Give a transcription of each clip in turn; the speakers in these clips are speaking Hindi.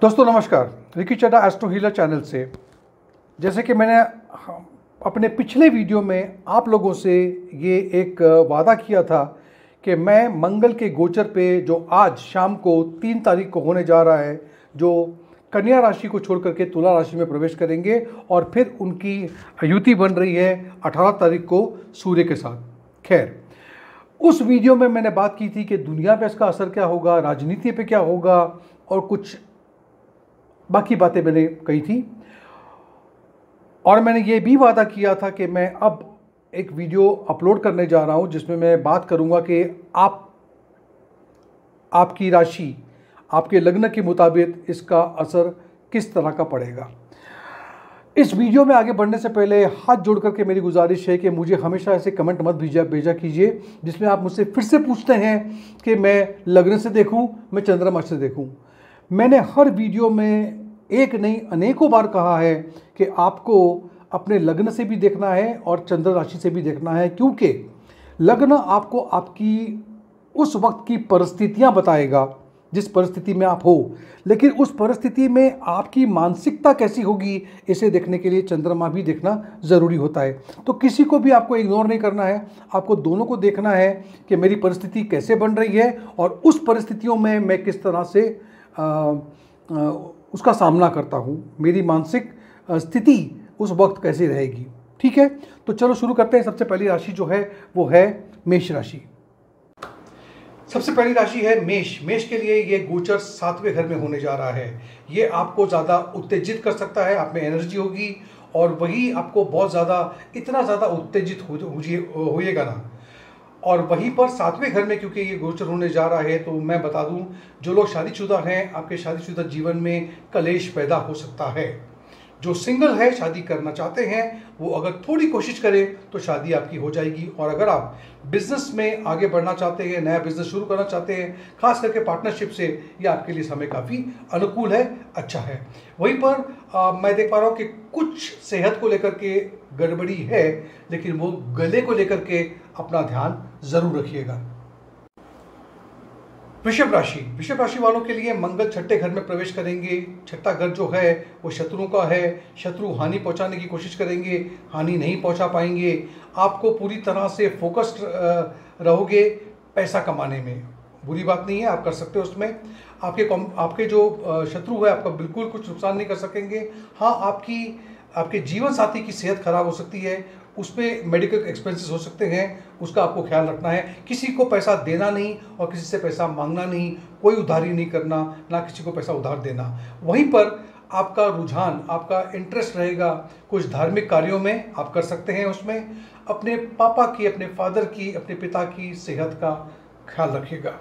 दोस्तों नमस्कार, Ricky Chadha astro healer channel से। जैसे कि मैंने अपने पिछले वीडियो में आप लोगों से ये एक वादा किया था कि मैं मंगल के गोचर पे जो आज शाम को 3 तारीख को होने जा रहा है, जो कन्या राशि को छोड़ करके तुला राशि में प्रवेश करेंगे और फिर उनकी युति बन रही है 18 तारीख को सूर्य के साथ। खैर, उस वीडियो में मैंने बात की थी कि दुनिया पे इसका असर क्या होगा, राजनीति पे क्या होगा और कुछ बाकी बातें मैंने कही थी। और मैंने ये भी वादा किया था कि मैं अब एक वीडियो अपलोड करने जा रहा हूं जिसमें मैं बात करूंगा कि आपकी राशि, आपके लग्न के मुताबिक इसका असर किस तरह का पड़ेगा। इस वीडियो में आगे बढ़ने से पहले हाथ जोड़ करके मेरी गुजारिश है कि मुझे हमेशा ऐसे कमेंट मत भेजा कीजिए जिसमें आप मुझसे फिर से पूछते हैं कि मैं लग्न से देखूं, मैं चंद्रमा से देखूं। मैंने हर वीडियो में एक नहीं अनेकों बार कहा है कि आपको अपने लग्न से भी देखना है और चंद्र राशि से भी देखना है, क्योंकि लग्न आपको आपकी उस वक्त की परिस्थितियां बताएगा जिस परिस्थिति में आप हो, लेकिन उस परिस्थिति में आपकी मानसिकता कैसी होगी इसे देखने के लिए चंद्रमा भी देखना ज़रूरी होता है। तो किसी को भी आपको इग्नोर नहीं करना है, आपको दोनों को देखना है कि मेरी परिस्थिति कैसे बन रही है और उस परिस्थितियों में मैं किस तरह से उसका सामना करता हूँ, मेरी मानसिक स्थिति उस वक्त कैसी रहेगी। ठीक है, तो चलो शुरू करते हैं। सबसे पहली राशि जो है वो है मेष राशि। सबसे पहली राशि है मेष। मेष के लिए ये गोचर 7वें घर में होने जा रहा है। ये आपको ज़्यादा उत्तेजित कर सकता है, आप में एनर्जी होगी और वही आपको बहुत ज़्यादा, इतना ज़्यादा उत्तेजित होइएगा ना। और वहीं पर 7वें घर में क्योंकि ये गोचर होने जा रहा है, तो मैं बता दूं, जो लोग शादीशुदा हैं, आपके शादीशुदा जीवन में कलेश पैदा हो सकता है। जो सिंगल है, शादी करना चाहते हैं, वो अगर थोड़ी कोशिश करें तो शादी आपकी हो जाएगी। और अगर आप बिजनेस में आगे बढ़ना चाहते हैं, नया बिजनेस शुरू करना चाहते हैं, खास करके पार्टनरशिप से, ये आपके लिए समय काफ़ी अनुकूल है, अच्छा है। वहीं पर मैं देख पा रहा हूँ कि कुछ सेहत को लेकर के गड़बड़ी है, लेकिन वो गले को लेकर के अपना ध्यान जरूर रखिएगा। वृषभ राशि वालों के लिए मंगल 6ठे घर में प्रवेश करेंगे। 6ठा घर जो है वो शत्रुओं का है। शत्रु हानि पहुंचाने की कोशिश करेंगे, हानि नहीं पहुंचा पाएंगे। आपको पूरी तरह से फोकस्ड रहोगे पैसा कमाने में। बुरी बात नहीं है, आप कर सकते हो उसमें। आपके जो शत्रु है आपका बिल्कुल कुछ नुकसान नहीं कर सकेंगे। हाँ, आपके जीवन साथी की सेहत खराब हो सकती है, उस पर मेडिकल एक्सपेंसेस हो सकते हैं, उसका आपको ख्याल रखना है। किसी को पैसा देना नहीं और किसी से पैसा मांगना नहीं, कोई उधारी नहीं करना, ना किसी को पैसा उधार देना। वहीं पर आपका रुझान, आपका इंटरेस्ट रहेगा कुछ धार्मिक कार्यों में, आप कर सकते हैं उसमें। अपने पापा की, अपने फादर की, अपने पिता की सेहत का ख्याल रखिएगा।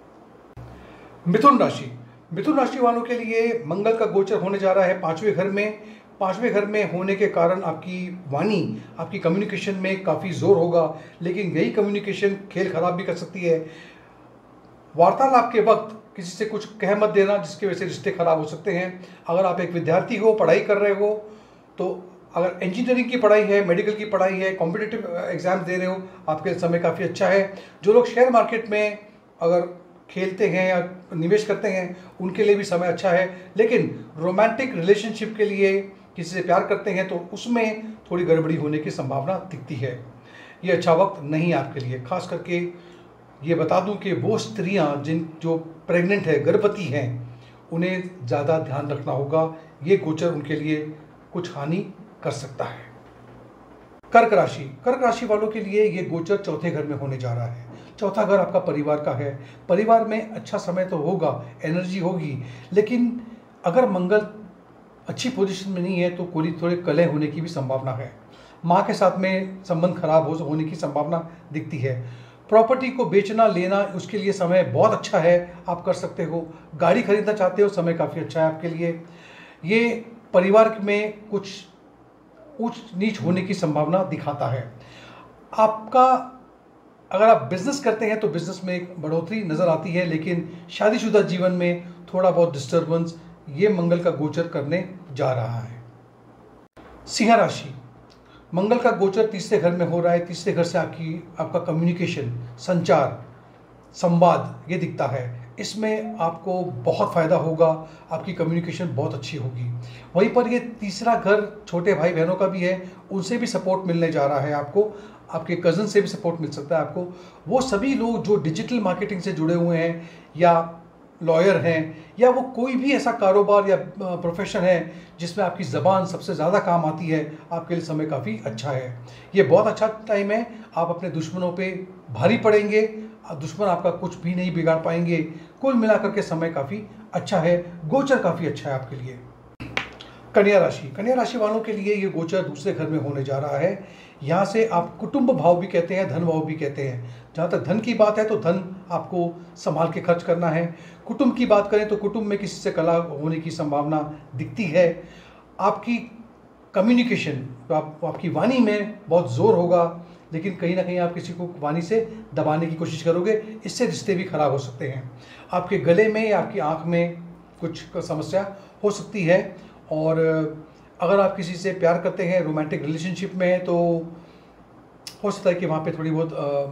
मिथुन राशि वालों के लिए मंगल का गोचर होने जा रहा है 5वें घर में। 5वें घर में होने के कारण आपकी वाणी, आपकी कम्युनिकेशन में काफ़ी जोर होगा, लेकिन यही कम्युनिकेशन खेल खराब भी कर सकती है। वार्तालाप के वक्त किसी से कुछ कह मत देना जिसकी वजह से रिश्ते खराब हो सकते हैं। अगर आप एक विद्यार्थी हो, पढ़ाई कर रहे हो, तो अगर इंजीनियरिंग की पढ़ाई है, मेडिकल की पढ़ाई है, कॉम्पिटिटिव एग्जाम दे रहे हो, आपके समय काफ़ी अच्छा है। जो लोग शेयर मार्केट में अगर खेलते हैं या निवेश करते हैं, उनके लिए भी समय अच्छा है। लेकिन रोमांटिक रिलेशनशिप के लिए, किसी से प्यार करते हैं, तो उसमें थोड़ी गड़बड़ी होने की संभावना दिखती है। ये अच्छा वक्त नहीं है आपके लिए। खास करके ये बता दूं कि वो स्त्रियां जो प्रेग्नेंट है, गर्भवती हैं, उन्हें ज़्यादा ध्यान रखना होगा। ये गोचर उनके लिए कुछ हानि कर सकता है। कर्क राशि वालों के लिए ये गोचर 4थे घर में होने जा रहा है। 4था घर आपका परिवार का है। परिवार में अच्छा समय तो होगा, एनर्जी होगी, लेकिन अगर मंगल अच्छी पोजीशन में नहीं है तो थोड़े कलह होने की भी संभावना है। माँ के साथ में संबंध खराब होने की संभावना दिखती है। प्रॉपर्टी को बेचना लेना, उसके लिए समय बहुत अच्छा है, आप कर सकते हो। गाड़ी खरीदना चाहते हो, समय काफ़ी अच्छा है आपके लिए। ये परिवार में कुछ ऊंच नीच होने की संभावना दिखाता है। आपका अगर आप बिजनेस करते हैं तो बिजनेस में एक बढ़ोतरी नज़र आती है, लेकिन शादीशुदा जीवन में थोड़ा बहुत डिस्टर्बेंस ये मंगल का गोचर करने जा रहा है। सिंह राशि, मंगल का गोचर 3रे घर में हो रहा है। 3रे घर से आपका कम्युनिकेशन, संचार, संवाद ये दिखता है। इसमें आपको बहुत फ़ायदा होगा, आपकी कम्युनिकेशन बहुत अच्छी होगी। वहीं पर ये तीसरा घर छोटे भाई बहनों का भी है, उनसे भी सपोर्ट मिलने जा रहा है आपको, आपके कज़न से भी सपोर्ट मिल सकता है आपको। वो सभी लोग जो डिजिटल मार्केटिंग से जुड़े हुए हैं या लॉयर हैं या वो कोई भी ऐसा कारोबार या प्रोफेशन है जिसमें आपकी ज़बान सबसे ज़्यादा काम आती है, आपके लिए समय काफ़ी अच्छा है। ये बहुत अच्छा टाइम है, आप अपने दुश्मनों पे भारी पड़ेंगे, दुश्मन आपका कुछ भी नहीं बिगाड़ पाएंगे। कुल मिलाकर के समय काफ़ी अच्छा है, गोचर काफ़ी अच्छा है आपके लिए। कन्या राशि वालों के लिए ये गोचर दूसरे घर में होने जा रहा है। यहाँ से आप कुटुंब भाव भी कहते हैं, धन भाव भी कहते हैं। जहाँ तक धन की बात है तो धन आपको संभाल के खर्च करना है। कुटुंब की बात करें तो कुटुंब में किसी से कलह होने की संभावना दिखती है। आपकी कम्युनिकेशन, आपकी वाणी में बहुत ज़ोर होगा, लेकिन कहीं ना कहीं आप किसी को वाणी से दबाने की कोशिश करोगे, इससे रिश्ते भी खराब हो सकते हैं। आपके गले में या आपकी आँख में कुछ समस्या हो सकती है। और अगर आप किसी से प्यार करते हैं, रोमांटिक रिलेशनशिप में हैं, तो हो सकता है कि वहाँ पे थोड़ी बहुत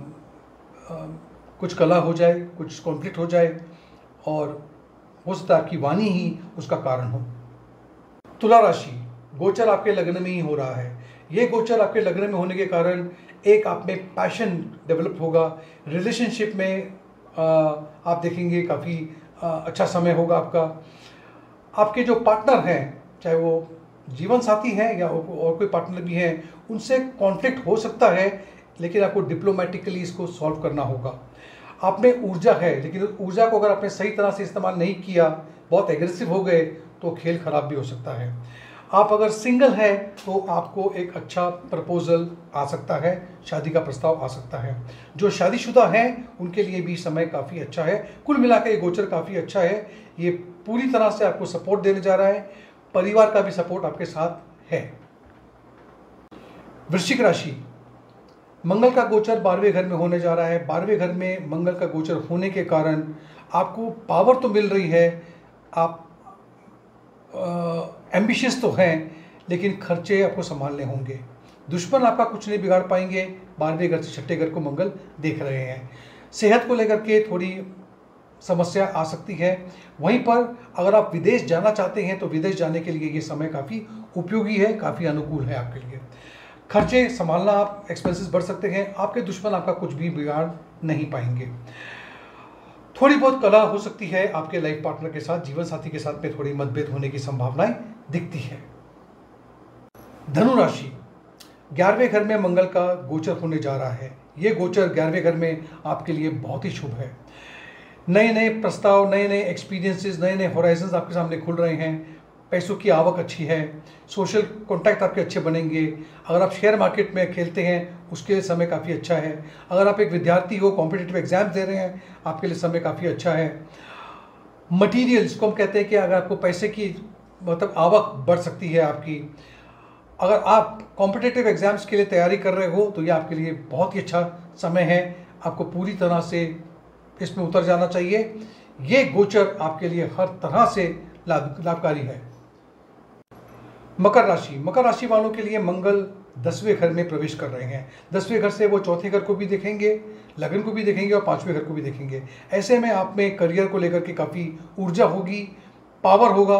कुछ कलह हो जाए, कुछ कॉन्फ्लिक्ट हो जाए, और हो सकता है आपकी वाणी ही उसका कारण हो। तुला राशि, गोचर आपके लग्न में ही हो रहा है। ये गोचर आपके लग्न में होने के कारण एक आप में पैशन डेवलप होगा। रिलेशनशिप में आप देखेंगे काफ़ी अच्छा समय होगा आपका। आपके जो पार्टनर हैं, चाहे वो जीवन साथी हैं या और कोई पार्टनर भी हैं, उनसे कॉन्फ्लिक्ट हो सकता है, लेकिन आपको डिप्लोमेटिकली इसको सॉल्व करना होगा। आप में ऊर्जा है, लेकिन उस ऊर्जा को अगर आपने सही तरह से इस्तेमाल नहीं किया, बहुत एग्रेसिव हो गए, तो खेल खराब भी हो सकता है। आप अगर सिंगल हैं तो आपको एक अच्छा प्रपोजल आ सकता है, शादी का प्रस्ताव आ सकता है। जो शादीशुदा हैं उनके लिए भी समय काफ़ी अच्छा है। कुल मिलाकर ये गोचर काफ़ी अच्छा है। ये पूरी तरह से आपको सपोर्ट देने जा रहा है, परिवार का भी सपोर्ट आपके साथ है। वृश्चिक राशि, मंगल का गोचर 12वें घर में होने जा रहा है। 12वें घर में मंगल का गोचर होने के कारण आपको पावर तो मिल रही है, आप एम्बिशियस तो हैं, लेकिन खर्चे आपको संभालने होंगे। दुश्मन आपका कुछ नहीं बिगाड़ पाएंगे। 12वें घर से छठे घर को मंगल देख रहे हैं। सेहत को लेकर के थोड़ी समस्या आ सकती है। वहीं पर अगर आप विदेश जाना चाहते हैं तो विदेश जाने के लिए ये समय काफ़ी उपयोगी है, काफ़ी अनुकूल है आपके लिए। खर्चे संभालना, आप एक्सपेंसेस बढ़ सकते हैं, आपके दुश्मन आपका कुछ भी बिगाड़ नहीं पाएंगे। थोड़ी बहुत कलह हो सकती है आपके लाइफ पार्टनर के साथ, जीवन साथी के साथ में थोड़ी मतभेद होने की संभावनाएं दिखती है। धनु राशि, 11वें घर में मंगल का गोचर होने जा रहा है। ये गोचर 11वें घर में आपके लिए बहुत ही शुभ है। नए नए प्रस्ताव, नए नए एक्सपीरियंसेस, नए नए होराइजन्स आपके सामने खुल रहे हैं। पैसों की आवक अच्छी है, सोशल कॉन्टैक्ट आपके अच्छे बनेंगे। अगर आप शेयर मार्केट में खेलते हैं उसके लिए समय काफ़ी अच्छा है। अगर आप एक विद्यार्थी हो, कॉम्पिटिटिव एग्जाम दे रहे हैं, आपके लिए समय काफ़ी अच्छा है। मटीरियल, जिसको हम कहते हैं कि अगर आपको पैसे की मतलब आवक बढ़ सकती है आपकी। अगर आप कॉम्पिटिटिव एग्जाम्स के लिए तैयारी कर रहे हो तो ये आपके लिए बहुत ही अच्छा समय है। आपको पूरी तरह से इसमें उतर जाना चाहिए। ये गोचर आपके लिए हर तरह से लाभकारी है। मकर राशि वालों के लिए मंगल 10वें घर में प्रवेश कर रहे हैं। 10वें घर से वो चौथे घर को भी देखेंगे, लग्न को भी देखेंगे और 5वें घर को भी देखेंगे। ऐसे में आप में करियर को लेकर के काफ़ी ऊर्जा होगी, पावर होगा।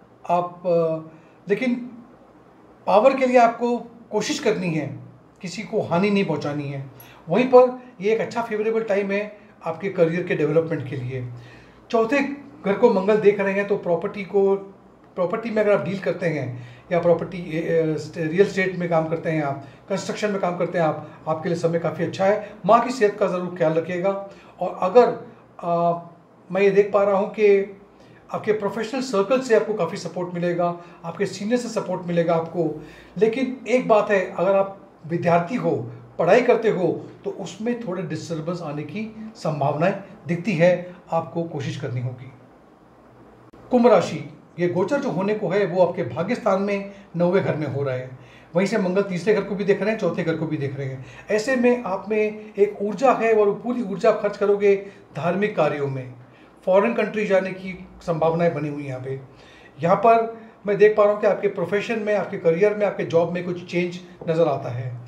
लेकिन पावर के लिए आपको कोशिश करनी है, किसी को हानि नहीं पहुंचानी है। वहीं पर ये एक अच्छा फेवरेबल टाइम है आपके करियर के डेवलपमेंट के लिए। चौथे घर को मंगल देख रहे हैं तो प्रॉपर्टी में अगर आप डील करते हैं या रियल स्टेट में काम करते हैं, आप कंस्ट्रक्शन में काम करते हैं, आपके लिए समय काफ़ी अच्छा है। माँ की सेहत का ज़रूर ख्याल रखिएगा। और अगर मैं ये देख पा रहा हूँ कि आपके प्रोफेशनल सर्कल से आपको काफ़ी सपोर्ट मिलेगा, आपके सीनियर से सपोर्ट मिलेगा आपको। लेकिन एक बात है, अगर आप विद्यार्थी हो, पढ़ाई करते हो, तो उसमें थोड़े डिस्टर्बेंस आने की संभावनाएं दिखती है, आपको कोशिश करनी होगी। कुंभ राशि, ये गोचर जो होने को है वो आपके भाग्य स्थान में 9वें घर में हो रहा है। वहीं से मंगल तीसरे घर को भी देख रहे हैं, चौथे घर को भी देख रहे हैं। ऐसे में आप में एक ऊर्जा है और पूरी ऊर्जा खर्च करोगे धार्मिक कार्यों में। फॉरेन कंट्री जाने की संभावनाएं बनी हुई हैं यहाँ पर मैं देख पा रहा हूँ कि आपके प्रोफेशन में, आपके करियर में, आपके जॉब में कुछ चेंज नज़र आता है।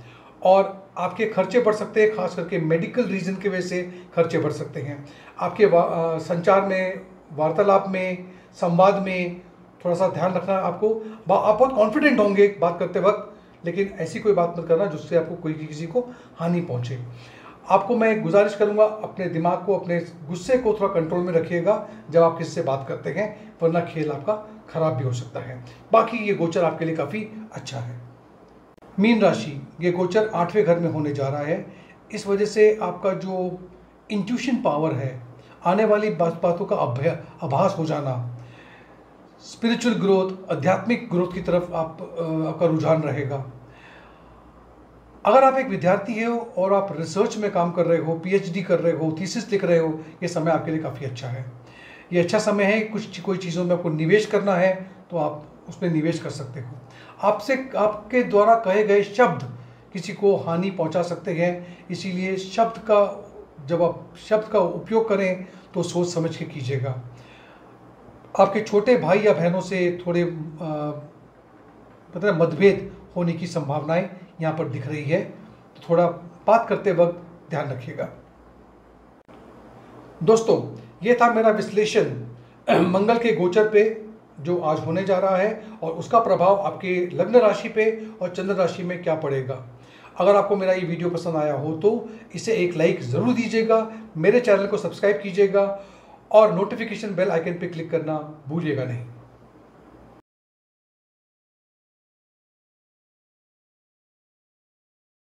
और आपके खर्चे बढ़ सकते हैं, खास करके मेडिकल रीजन की वजह से खर्चे बढ़ सकते हैं। आपके संचार में, वार्तालाप में, संवाद में थोड़ा सा ध्यान रखना है आपको। आप बहुत कॉन्फिडेंट होंगे बात करते वक्त, लेकिन ऐसी कोई बात मत करना जिससे आपको कोई किसी को हानि पहुंचे। आपको मैं गुजारिश करूंगा, अपने दिमाग को, अपने गुस्से को थोड़ा कंट्रोल में रखिएगा जब आप किसी से बात करते हैं, वरना खेल आपका खराब भी हो सकता है। बाकी ये गोचर आपके लिए काफ़ी अच्छा है। मीन राशि, ये गोचर 8वें घर में होने जा रहा है। इस वजह से आपका जो इंट्यूशन पावर है, आने वाली बातों का आभास हो जाना, स्पिरिचुअल ग्रोथ, आध्यात्मिक ग्रोथ की तरफ आपका रुझान रहेगा। अगर आप एक विद्यार्थी हो और आप रिसर्च में काम कर रहे हो, पीएचडी कर रहे हो, थीसिस लिख रहे हो, ये समय आपके लिए काफ़ी अच्छा है। ये अच्छा समय है, कोई चीज़ों में आपको निवेश करना है तो आप उसमें निवेश कर सकते हो। आपके द्वारा कहे गए शब्द किसी को हानि पहुंचा सकते हैं, इसीलिए जब आप शब्द का उपयोग करें तो सोच समझ के कीजिएगा। आपके छोटे भाई या बहनों से थोड़े मतलब मतभेद होने की संभावनाएं यहाँ पर दिख रही है, तो थोड़ा बात करते वक्त ध्यान रखिएगा। दोस्तों, ये था मेरा विश्लेषण मंगल के गोचर पे जो आज होने जा रहा है और उसका प्रभाव आपके लग्न राशि पे और चंद्र राशि में क्या पड़ेगा। अगर आपको मेरा ये वीडियो पसंद आया हो तो इसे एक लाइक ज़रूर दीजिएगा, मेरे चैनल को सब्सक्राइब कीजिएगा और नोटिफिकेशन बेल आइकन पे क्लिक करना भूलिएगा नहीं।